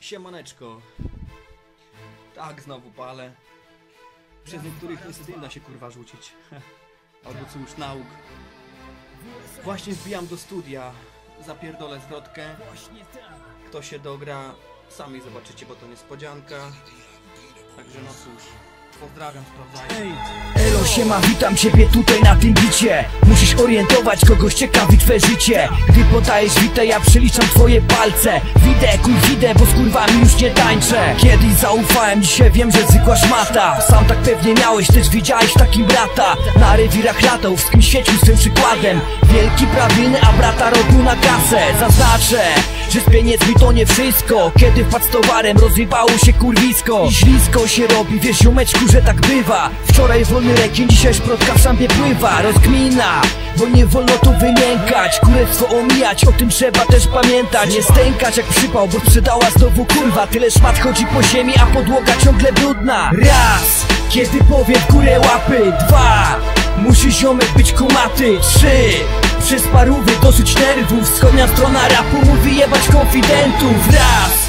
Siemaneczko. Tak, znowu palę. Przez niektórych niestety nie da się kurwa rzucić. Albo cóż, nauk. Właśnie wbijam do studia. Zapierdolę zwrotkę. Kto się dogra, sami zobaczycie, bo to niespodzianka. Także no cóż. Pozdrawiam, sprawdzajcie. Elo, siema, witam ciebie tutaj na tym bicie. Musisz orientować kogoś, ciekawi twe życie. Gdy podajesz witę, ja przeliczam twoje palce. Widę, widę, bo z kurwami już nie tańczę. Kiedyś zaufałem, dzisiaj wiem, że zwykła szmata. Sam tak pewnie miałeś, też widziałeś takim brata. Na rewirach latał, z kim świecił swym przykładem. Wielki, prawilny, a brata robił na kasę. Zaznaczę, że z pieniędzmi to nie wszystko. Kiedy wpadł z towarem, rozjebało się kurwisko. I ślisko się robi, wiesz ziomeczku, że tak bywa. Wczoraj wolny rekin, dzisiaj szprotka w szampie pływa. Rozkmina, bo nie wolno tu wymiękać. Królestwo omijać, o tym trzeba też pamiętać. Nie stękać jak przypał, bo sprzedała znowu kurwa. Tyle szmat chodzi po ziemi, a podłoga ciągle brudna. Raz, kiedy powie w górę łapy. Dwa, musi ziomek być kumaty. Trzy, przez parówy dosyć nerwów. Wschodnia strona rapu mówi jebać konfidentów. Raz,